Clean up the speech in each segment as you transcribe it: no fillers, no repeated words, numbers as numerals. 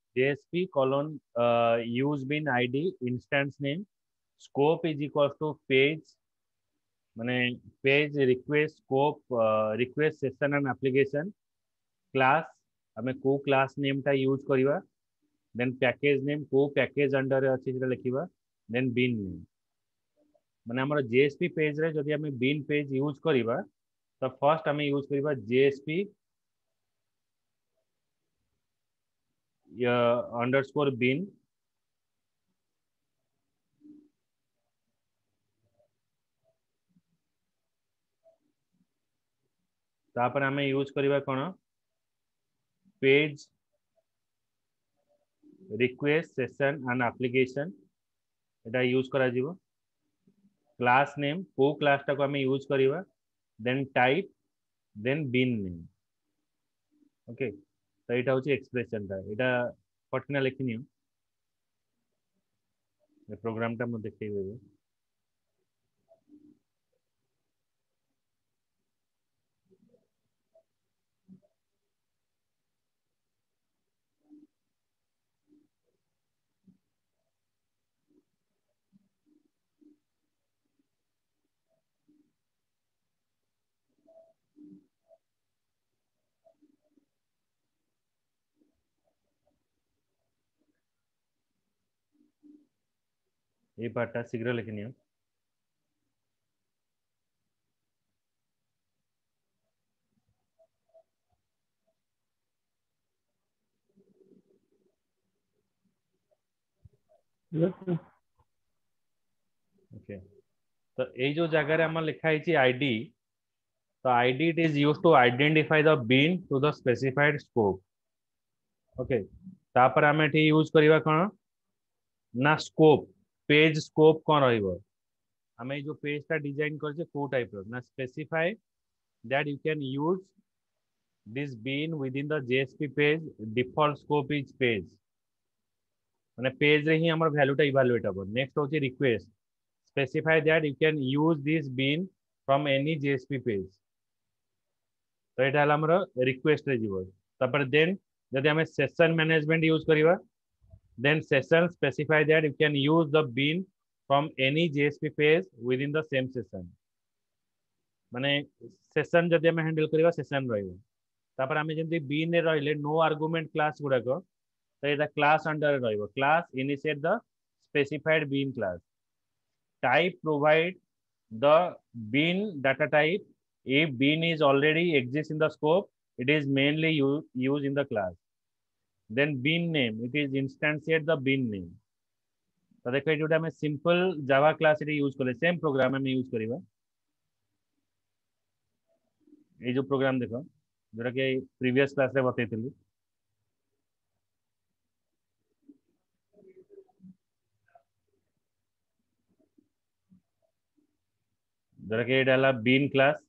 JSP colon use bin ID instance name scope is equals to page माने page request scope request session and application class आमे को class name टा use करिवा then package name को package under अछि सेटा लिखिबा then bean name माने हमर जेएसपी पेज रे जदि आमे बिन पेज यूज करिवा तो फर्स्ट आमे यूज करिवा जेएसपी अंडरस्कोर बिन तापर आमे यूज करिवा कोन page request session and application एटा यूज करा जिवो क्लास नेम को क्लास टा को आमे यूज करिवा then type then bean name okay तो यहाँ हूँ एक्सप्रेशन टा यहाँ पटना लिखनी प्रोग्राम टा मुझे देखेबे ये पार्टा शीघ्र लिखनी ओके तो ये जो जगह आम लिखाई आईडी तो ID it is use to identify the bean to the specified scope okay तापर आम ये यूज करवा कौन ना स्कोप पेज स्कोप कौन रमें जो पेज टा डिजाइन कर टाइप ना specify that you can use this bean with in the JSP page default scope is page माने पेज रे ही हमर वैल्यू टा इवैल्यूएट हो नेक्स्ट होची request specify that you can use this bean from any JSP page तो एटा हला हमर रिक्वेस्ट रे जीवो तापर देन जदि हमें सेशन मैनेजमेंट यूज करिवा then session specify that you can use the bean from any JSP page within the same session माने सेशन जदि हमें हैंडल करिवा सेशन रहइबो तापर हमें जंती बीन रे रहले नो आर्गुमेंट क्लास गुडा को तो एटा क्लास अंडर रहइबो class initiate the specified bean class type provide the bean data type if bean is already exists in the scope it is mainly used in the class then bean name it is instantiate the bean name तो देखो ये हमें simple Java class use करें same program में use करवा ये जो programme देखो जोटा कि प्रीवियस क्लास रे बतैली जोटा कि ये बीन क्लास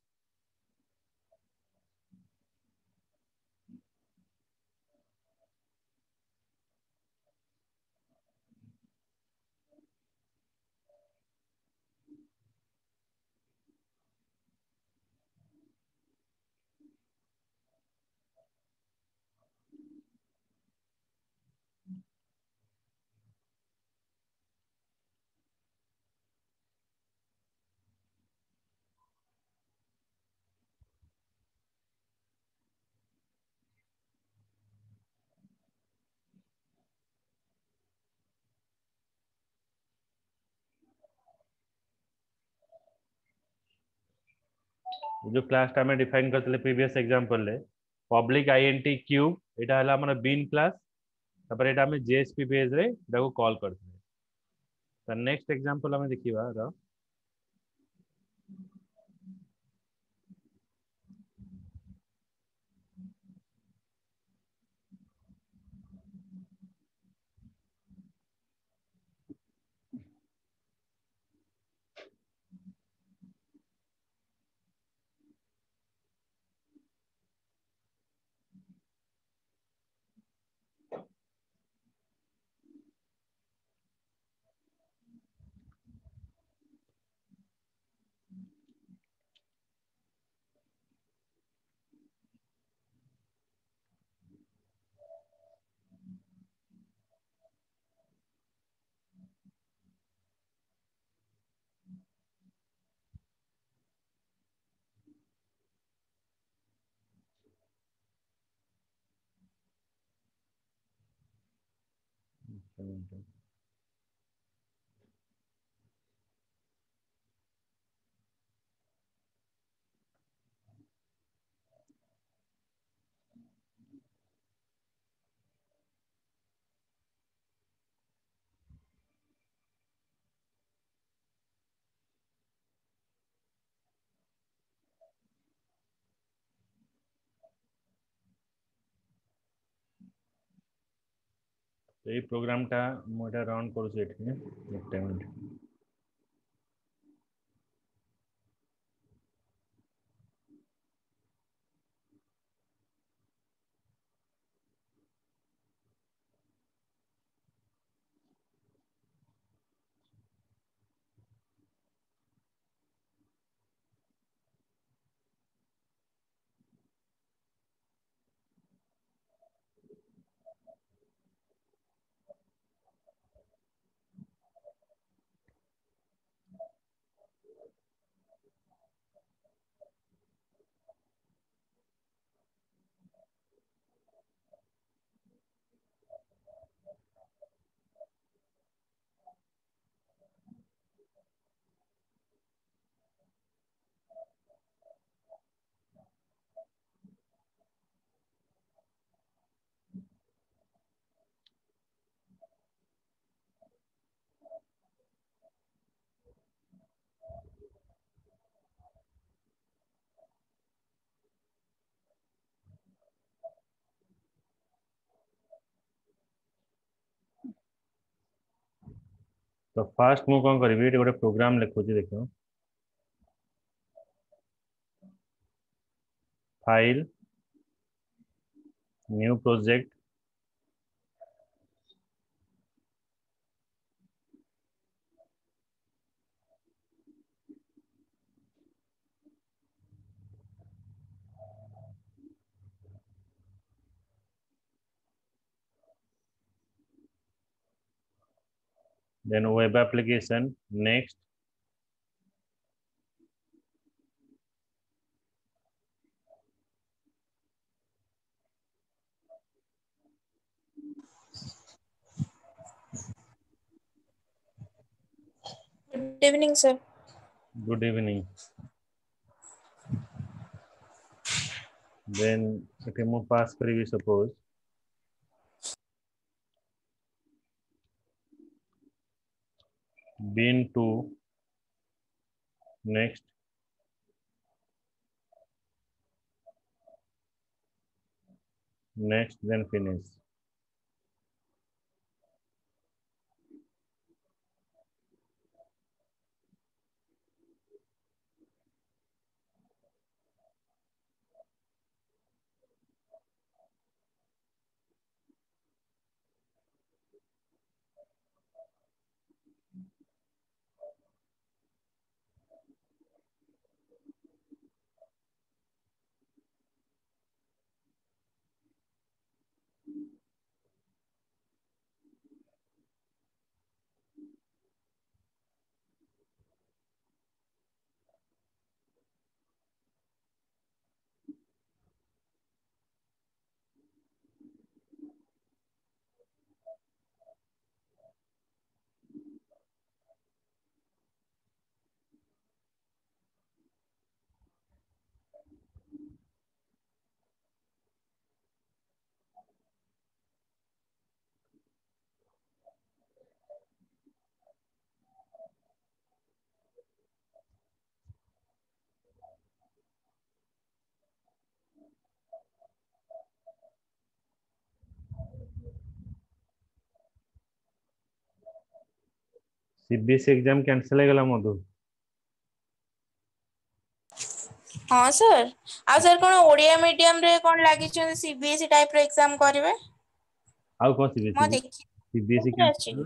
जो क्लास टा में डिफाइन करते प्रीवियस एग्जांपल ले पब्लिक आईएनटी क्यूब एटा हला हमर बीन क्लास तापर एटा में जेएसपी पेज रे एटा को कॉल करते तो नेक्स्ट एग्जांपल हमें देखिबा र এই প্রোগ্রামটা ମୁଁ এটা ରନ୍ କରୁଛି ଏଠି ଗୋଟେ ମିନିଟ୍। तो फास्ट मु कौन करी ये गोटे प्रोग्राम लिखुची देख file new project then web application next Good evening, sir. good evening then okay mu pass karibi suppose bin 2 next next then finish CBSE exam cancel हो गला मधु हाँ सर आ सर कौन ओडिया मीडियम रे कौन लागी सीबीएसई टाइप रे exam करेंगे आउ कौन मैं सीबीएसई देखी सीबीएसई कैंसिल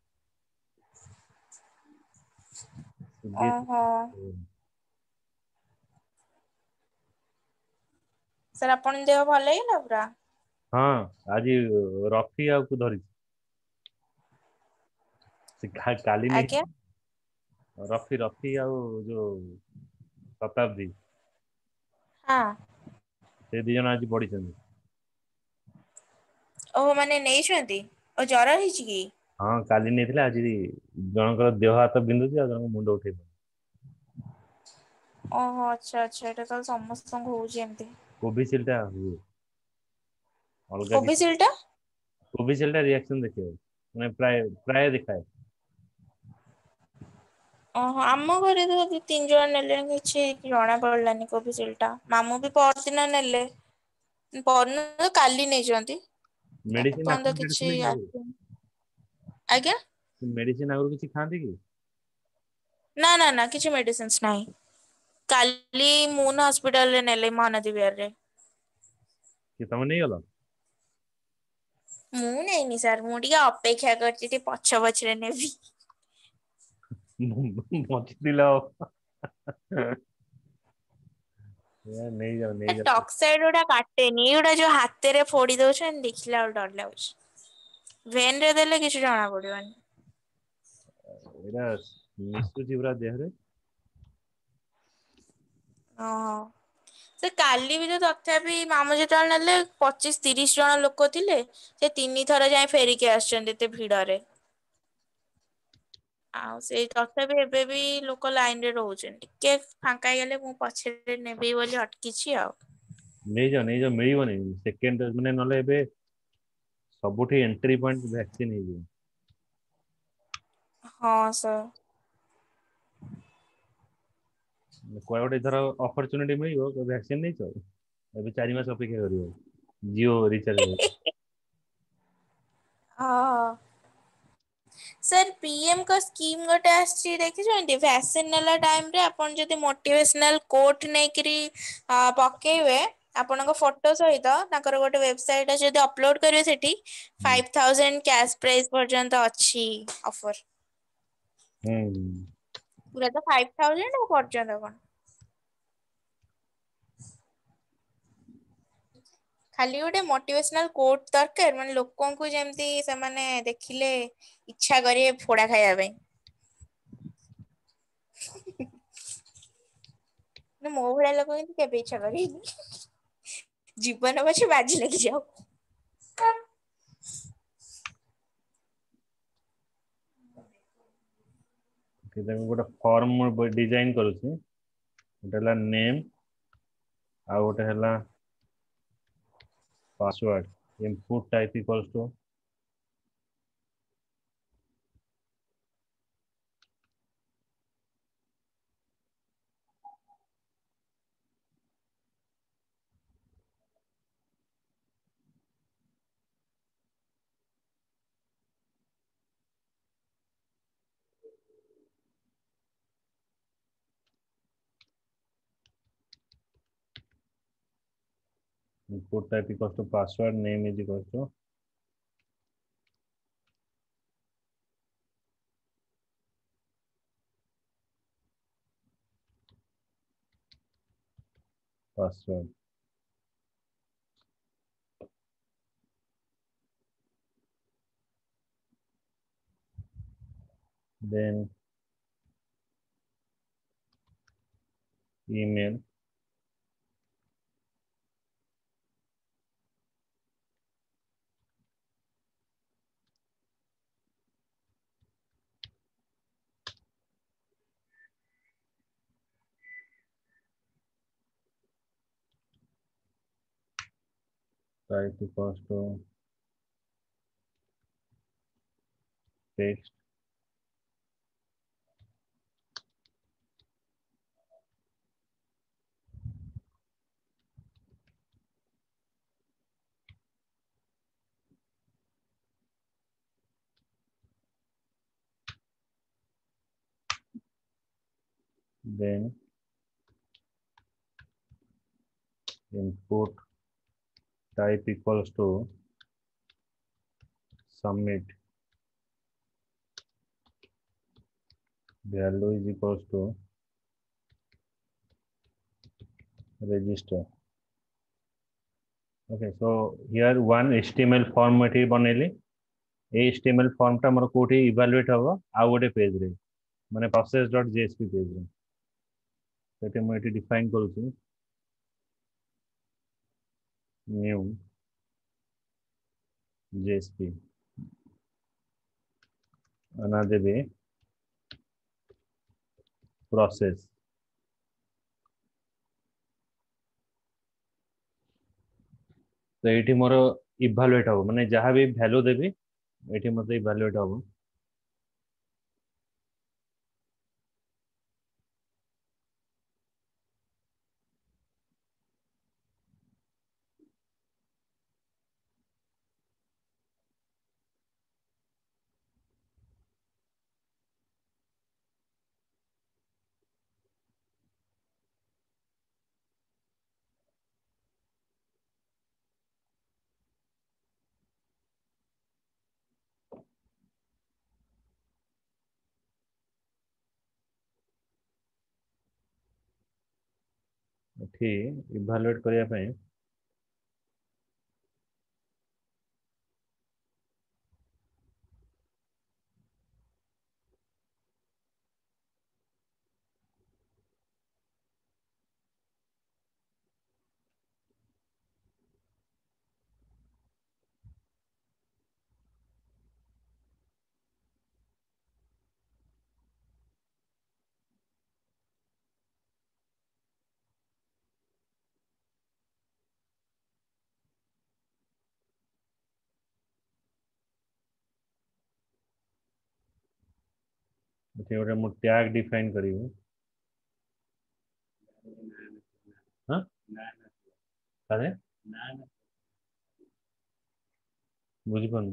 सीबीएसई ओहो सर अपन देह भल है पूरा हाँ आज रफी आउ को धरी काली नहीं आज्ञा रफी रफी आउ जो शताब्दी हाँ से दी जन आज पढ़ी ओहो माने नहीं छुंती ओ जरा हिची की हाँ काली नहीं आज जनकर देह हाथ बिंधुची जन मुंड उठे ओहो अच्छा अच्छा एटा तो समस्तଙ୍କୁ होउची एमती। कोविशील्ड टा हुए अलगा किसी कोविशील्ड टा कोविशील्ड टा रिएक्शन देखिए मैं प्राय प्राय दिखाए ओहो ଆମ ଘରେ ତ ଦି ତିନି ଜଣ ନେଲେଣି କିଛି ଜଣା ପଡିଲାନି କୋଭିସିଲ୍ଡ ଟା ମାମୁଁ ବି ପରଦିନ ନେଲେ ପରଦିନ କାଲି ନେଇଛନ୍ତି मेडिसिन ଏପର୍ଯ୍ୟନ୍ତ आपको କିଛି मेडिसिन नहीं आगे ଆସିନି ଆଜ୍ଞା मेडिसिन आगରୁ କିଛି ଖାଆନ୍ତି କି ନା ନା ନା କିଛି ମେଡିସିନ୍ସ ନାହିଁ କାଲି ମୁନ ହସ୍ପିଟାଲରେ ନେଲେ ମହାନଦୀ ବିହାରରେ କି ତମେ ନେଇଗଲ ମୁଁ ନେଇନି ସାର୍ ମୁଁ ଟିକେ ଅପେକ୍ଷା କରିଛି ଟିକେ ପଛ ପଛରେ ନେବି ବଞ୍ଚିଥିଲ ନେଇଯାଅ ନେଇଯାଅ ଟକ୍ସାଇଡ ଗୁଟା କାଟେନି ଏଇଗୁଟା ଯୋଉ ହାତରେ ଫୋଡି ଦଉଛନ୍ତି ଦେଖିଲା ବେଳକୁ ଡର ଲାଗୁଛି ଭେନ ରେ ଦେଲେ କିଛି ଜଣା ପଡିବନି ଏଇଟା ମିଶୁଛି ପୁରା ଦେହରେ ଓହୋ ସେ କାଲି ବି ତ ତଥାପି ମାମୁଁ ଯେତେବେଳେ ନେଲେ 25-30 ଜଣ ଲୋକ ଥିଲେ ସେ 3 ଥର ଯାଇ ଫେରିକି ଆସିଛନ୍ତି ଏତେ ଭିଡରେ ଆଉ ସେଇ ତଥାପି ଏବେ ବି ଲୋକ ଲାଇନ ରେ ରହୁଛନ୍ତି ଟିକେ ଫାଙ୍କା ହେଇଗଲେ ମୁଁ ପଛରେ ନେବି ବୋଲି ଅଟକିଛି ଆଉ ନେଇଯାଅ ମିଳିବନି ସେକେଣ୍ଡ ମାନେ ନହେଲେ ଏବେ ସବୁଠି ଏଣ୍ଟ୍ରି ପଏଣ୍ଟ ଭ୍ୟାକ୍ସିନ ହେଇଯିବ ହଁ ସାର୍ କୁଆଡେ ଗୋଟେ ଧର ଅପରଚୁନିଟି ମିଳିବ ଭ୍ୟାକ୍ସିନ ନେଇଛ ଏବେ 4 ମାସ ଅପେକ୍ଷା କରିବ ଜିଓ ରିଚାର୍ଜ ହଁ ସାର୍ ପିଏମ ଙ୍କ ସ୍କିମ୍ ଗୋଟେ ଆସିଛି ଦେଖିଛନ୍ତି ଭ୍ୟାକ୍ସିନ ନେଲା ଟାଇମରେ ଆପଣ ଯଦି ମୋଟିଭେସନାଲ କୋଟ ନେଇକରି ପକେଇବେ ଆପଣଙ୍କ ଫଟୋ ସହିତ ତାଙ୍କର ଗୋଟେ ୱେବସାଇଟ ଯଦି ଅପଲୋଡ କରିବେ ସେଠି ହୁଁ 5000 କ୍ୟାଶ ପ୍ରାଇସ୍ ପର୍ଯ୍ୟନ୍ତ ଅଛି ଅଫର ହୁଁ ପୁରା ତ 5000 ଆଉ ପର୍ଯ୍ୟନ୍ତ କଣ ଖାଲି ଗୋଟେ ମୋଟିଭେସନାଲ କୋଟ ଦରକାର ମାନେ ଲୋକଙ୍କୁ ଯେମିତି ସେମାନେ ଦେଖିଲେ ଇଚ୍ଛା କରିବେ ଫୋଡା ଖାଇବା ପାଇଁ ମୋ ଭଳିଆ ଲୋକ କିନ୍ତୁ କେବେ ଇଚ୍ଛା କରିବେନି ଜୀବନ ପଛେ ବାଜି ଲାଗି ଯାଉ ଗୋଟେ ଫର୍ମ ଡିଜାଇନ କରୁଛି ଗୋଟେ ହେଲା ନେମ୍ ଆଉ ଗୋଟେ ହେଲା password input type equals to input type equals to password name is equals to password then email type equals to text then input type equals to submit value is equals to register okay so here one html form एठी बनेली ए html form टा मोर कोठी evaluate हबो आ गोटे page रे माने process.jsp page रे सेठी मु एठी डिफाइन करूची न्यू jsp आना देबी प्रोसेस। तो ये मोर इभालुएट हम माने जहाँ भी भैल्यू देवी ये मत इभालुएट हम। एठी इभालुएट करिया पई एठी गोटे मु टैग डिफाइन करिवि। हां अरे बुझी पन।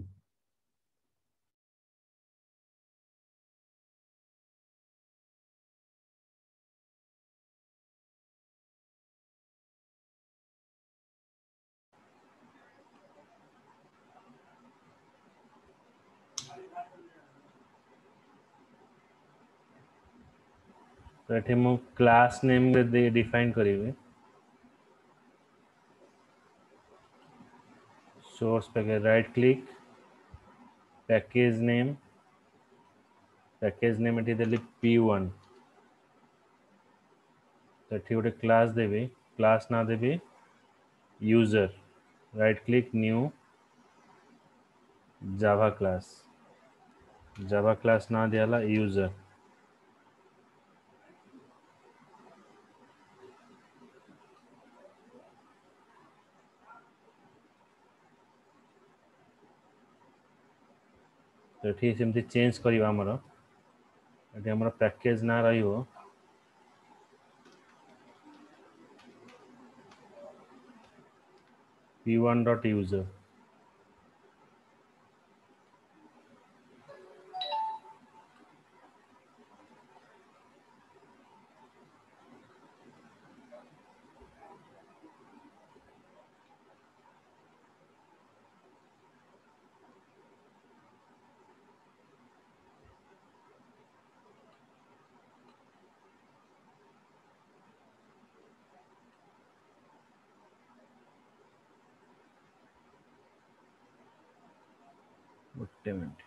तो एठी मु क्लास नेम दे डिफाइन करिवि। Source package right click package name एठी देली p1। तो एठी गोटे क्लास देवी क्लास ना देवी user right click new Java class ना दियाला यूजर। तो एठी सेमती चेंज करिवा हमर एठी हमर पैकेज ना रहियो p1.user। गोटे minute.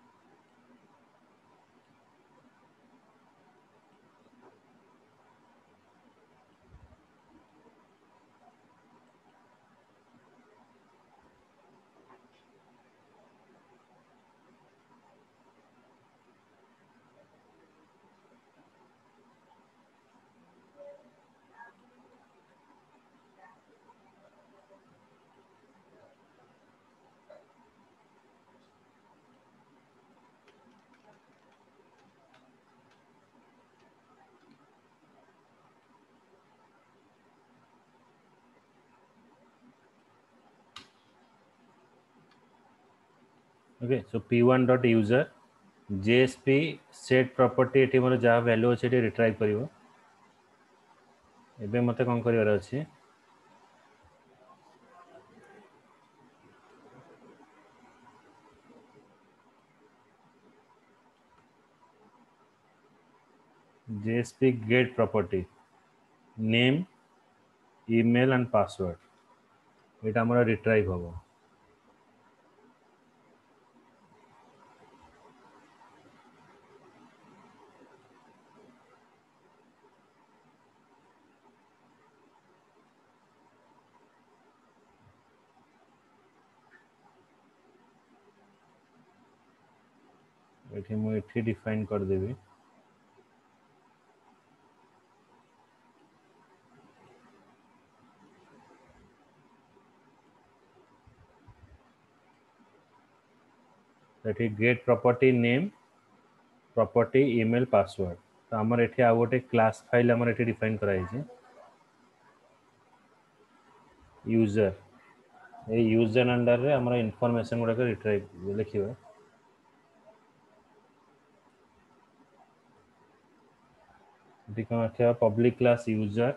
Okay so p1.user JSP set property एठी मोर जा वैल्यू अछि एठी रिट्राइव करिवो। एबे मते कोन करिवार अछि JSP get property name email and password Etah more retrieve होबो। ये मुझे डिफाइन कर देवी get property name property email password तो आमर एठी आ गोटे क्लास फाइल आमर एठी डिफाइन कराई छै यूजर ए यूजर अंडर रे हमरा इंफॉर्मेशन गुडा रिट्राइव लिखिबा दिखा क्या पब्लिक क्लास यूजर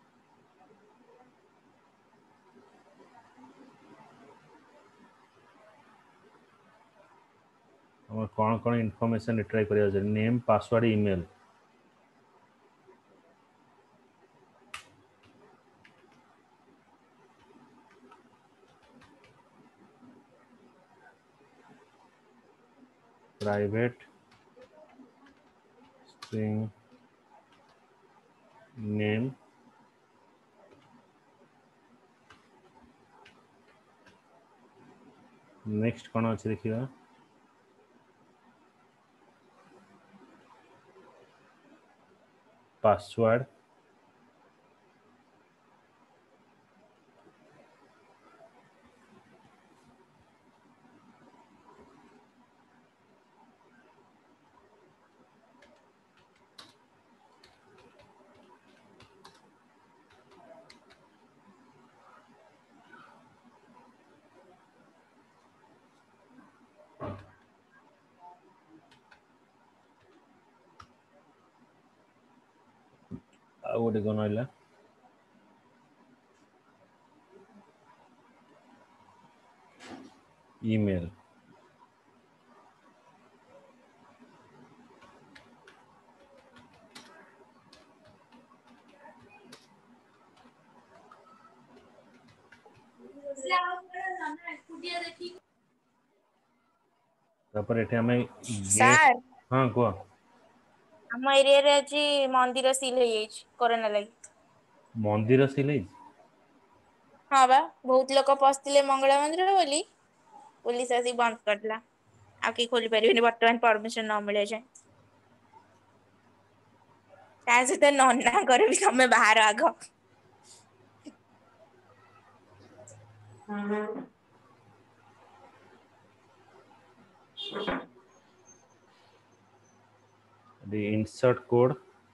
और कौन कौन इंफॉर्मेशन रिट्राइव करिया छै name password email private string name next कौन अच्छे देखिए पासवर्ड आ गोटे कौन है ईमेल तापर एठी हमें गेट ସାର୍ हां को ଆମ ଏରିଆରେ ଆଜି ମନ୍ଦିର ସିଲ୍ ହେଇଯାଇଛି କରୋନା ଲାଗି। मंदिर सिलाई ହଁ ବା ବହୁତ ଲୋକ ପଶିଥିଲେ ମଙ୍ଗଳା ମନ୍ଦିର ବୋଲି ପୁଲିସ ଆସିକି ବନ୍ଦ କରିଦେଲା ଆଉ କେହି ଖୋଲି ପାରିବେନି ବର୍ତ୍ତମାନ ପରମିସନ ନ ମିଳିବା ଯାଏଁ। ତା ସହିତ ନନାଙ୍କର ବି ତମେ ବାହାର ଆଗ। the insert code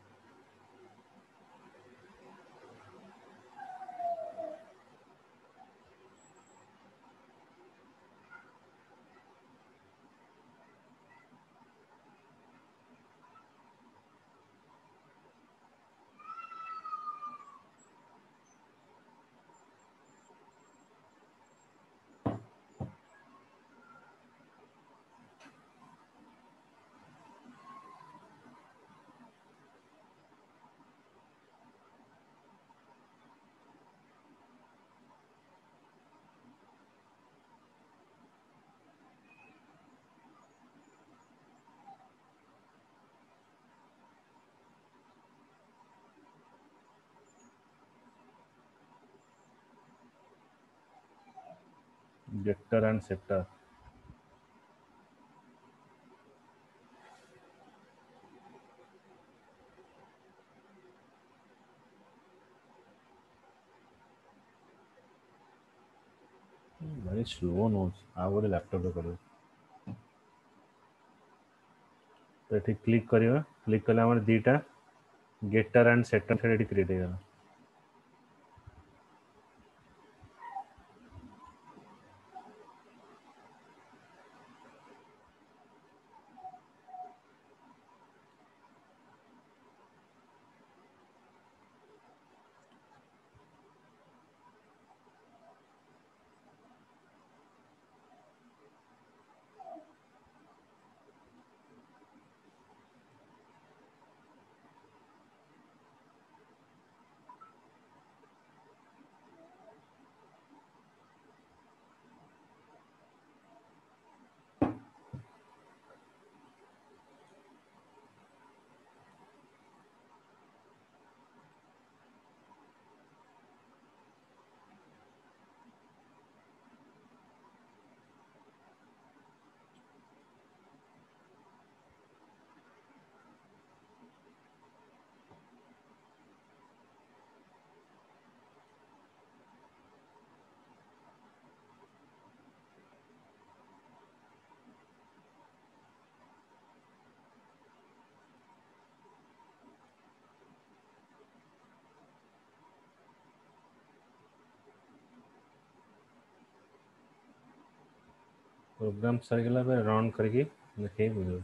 getter and setter very slow notes आ गोटे लैपटॉप रे करियो तो एठी क्लिक करियो क्लिक कले हमर दीटा getter and setter एठी क्रिएट हो गया प्रोग्राम सरगला रन करके देखे बुझे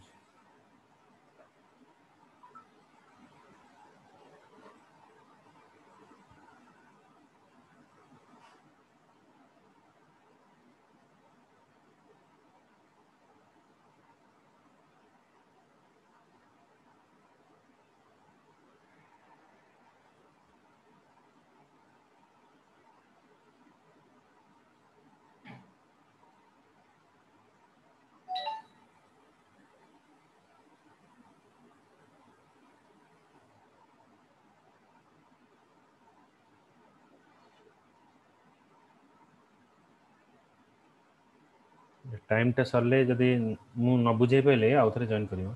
टाइम टा सरले जदि मु न बुझे पहले आउ थे जॉइन करियो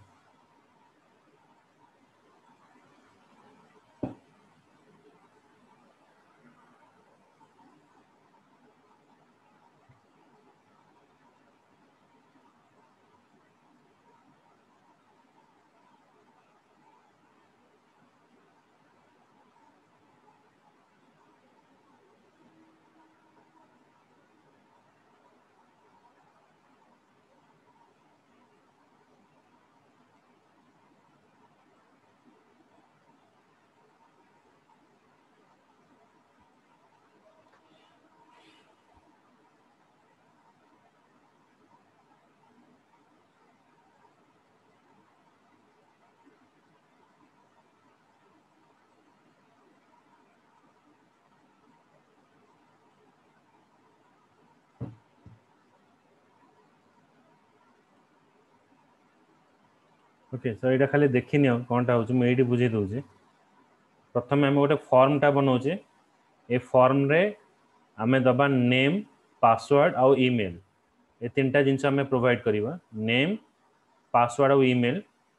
ओके सो एटा खाली देखि नियो कोनटा होछ मैं एठी बुझे दोछे प्रथम हम गोटे फॉर्म टा बनाउछे ए फॉर्म रे आमे दबा नेम पासवर्ड आउ ईमेल ए तीनटा जिनस आमे प्रोवाइड करिवा नेम पासवर्ड आउ ईमेल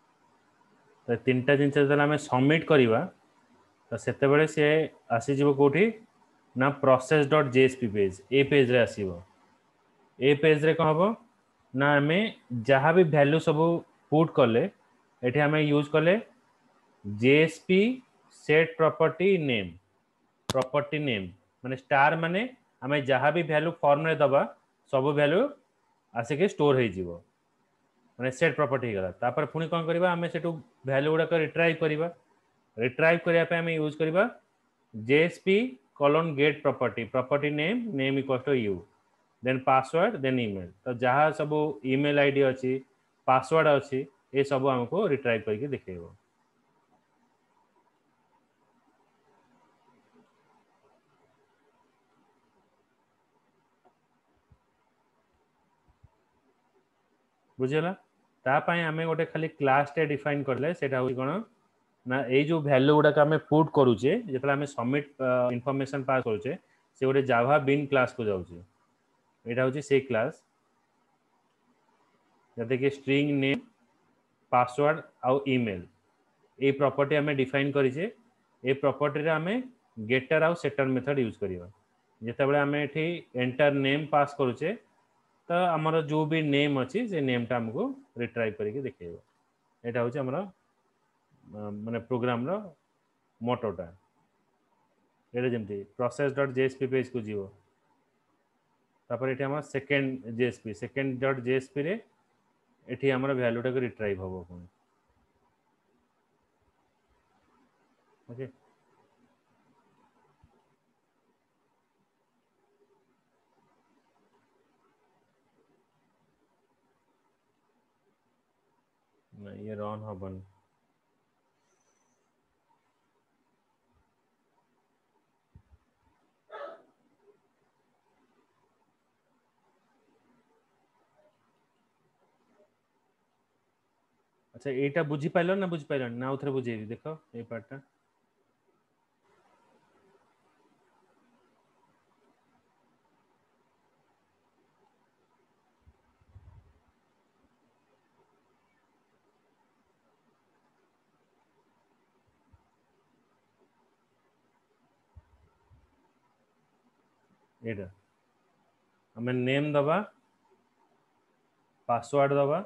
तो तीनटा जिनस जला आमे सबमिट करिवा तो सेते बेले से आसी जीवो कोठी ना process.jsp पेज ए पेज रे आसीबो ए पेज रे कौन हम ना आम जहाँ भी वैल्यू सब पुट कले एठी आम यूज कले जेएसपी सेट प्रॉपर्टी नेम माने स्टार माने आम जहाँ भी वैल्यू फॉर्म रे दबा सब वैल्यू आसिक स्टोर हो जीवो माने सेट प्रॉपर्टी गला तापर पुनी कौन करबा आम सेटू वैल्यू गुडा रिट्राइव करिया पे आम यूज करबा JSP colon get property name equals to u then password then email तो जहाँ सब ईमेल आईडी अच्छी पासवर्ड अच्छी ये सब हमको रिट्राइव करके दिखेबो बुझेला ता पई हमें गोटे खाली क्लास टे डिफाइन करले सेटा होई कोन ना ए जो वैल्यू गुडा हमें पुट करूचे जेतला हमें सबमिट इंफॉर्मेशन पास करूचे से गोटे जावा बिन क्लास को जाउचे एटा होची से क्लास जते कि स्ट्रिंग नेम पासवर्ड आउ ईमेल ए प्रॉपर्टी हमें डिफाइन करिचे ए प्रॉपर्टी रे हमें गेटर आउ सेटर मेथड यूज करिवा जेते बेले हमें एठी एंटर नेम पास करूचे तो हमर जो भी नेम अछि से नेम टा हमको रिट्राइव करके देखेबो एटा होची हमर माने प्रोग्राम रो मोटोटा एटा जेमती process.jsp पेज को जीवो तापर एठी हमर सेकंड.jsp रे एठी हमर वैल्यू टा को रिट्राइव होबो पुनी ओके ना ये रन हबन अच्छा एटा बुझी पाइलो ना बुझी पाइलो ना उथरे बुझेबी देखो ए पार्ट एटा हमें नेम दबा पासवर्ड दबा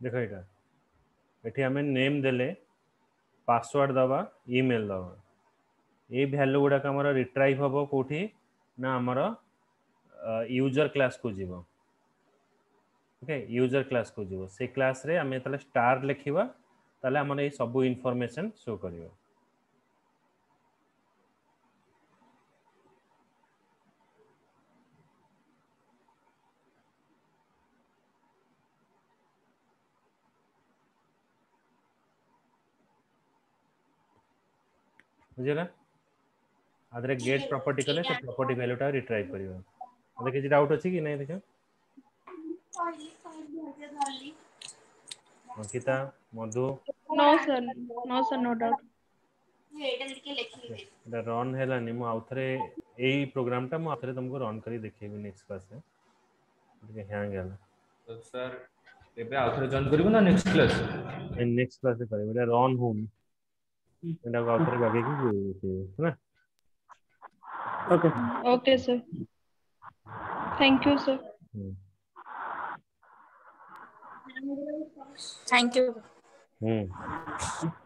देखो एटा एठी हमें नेम देले पासवर्ड दबा ईमेल दबा ये वैल्यू गुडा हमर रिट्राइव हबो कोठी ना हमर यूजर क्लास को जीवो ओके यूजर क्लास को जीवो से क्लास रे हमें तले स्टार लिखिबा तले हमर ए सब इन्फॉर्मेशन शो करियो बुझिला आदरे गेट प्रॉपर्टी कले से प्रॉपर्टी वैल्यू टा रिट्राइव करियो अदे किछि डाउट अछि कि नै देखो Ankita Madhu No sir, no sir, no doubt. एटा रन हेलानी मु आउथरे एई प्रोग्राम टा मु आउथरे तुमको रन करी देखेबी नेक्स्ट क्लास रे ठीक है हैंग गेला तो सर एबे आउथरे जॉइन करिवो ना नेक्स्ट क्लास नेक्स्ट क्लास रे करिबो एटा रन होम एटा आउथरे बागे की है okay Okay sir. Thank you sir. Thank you hmm